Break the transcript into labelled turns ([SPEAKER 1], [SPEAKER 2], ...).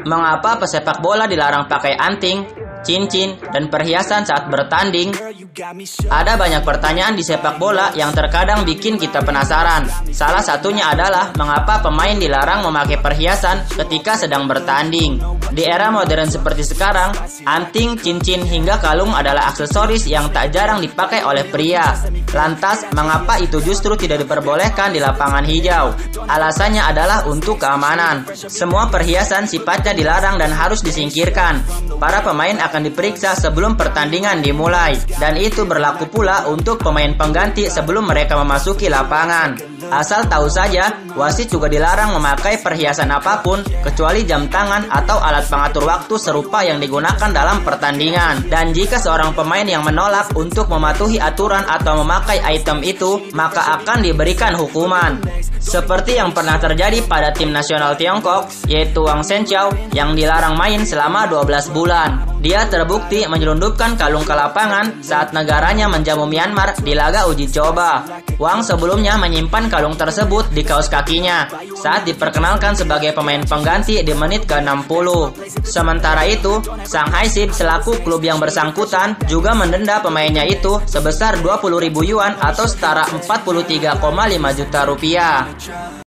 [SPEAKER 1] Mengapa pesepak bola dilarang pakai anting, cincin, dan perhiasan saat bertanding? Ada banyak pertanyaan di sepak bola yang terkadang bikin kita penasaran. Salah satunya adalah mengapa pemain dilarang memakai perhiasan ketika sedang bertanding. Di era modern seperti sekarang, anting, cincin, hingga kalung adalah aksesoris yang tak jarang dipakai oleh pria. Lantas, mengapa itu justru tidak diperbolehkan di lapangan hijau? Alasannya adalah untuk keamanan. Semua perhiasan sifatnya dilarang dan harus disingkirkan. Para pemain akan diperiksa sebelum pertandingan dimulai, dan itu berlaku pula untuk pemain pengganti sebelum mereka memasuki lapangan. Asal tahu saja, wasit juga dilarang memakai perhiasan apapun kecuali jam tangan atau alat pengatur waktu serupa yang digunakan dalam pertandingan. Dan jika seorang pemain yang menolak untuk mematuhi aturan atau memakai item itu, maka akan diberikan hukuman. Seperti yang pernah terjadi pada tim nasional Tiongkok, yaitu Wang Zhenqiao yang dilarang main selama 12 bulan. Dia terbukti menyelundupkan kalung ke lapangan saat negaranya menjamu Myanmar di laga uji coba. Wang sebelumnya menyimpan kalung tersebut di kaos kakinya saat diperkenalkan sebagai pemain pengganti di menit ke-60. Sementara itu, Shanghai Sip selaku klub yang bersangkutan juga mendenda pemainnya itu sebesar 20.000 yuan atau setara 43,5 juta rupiah.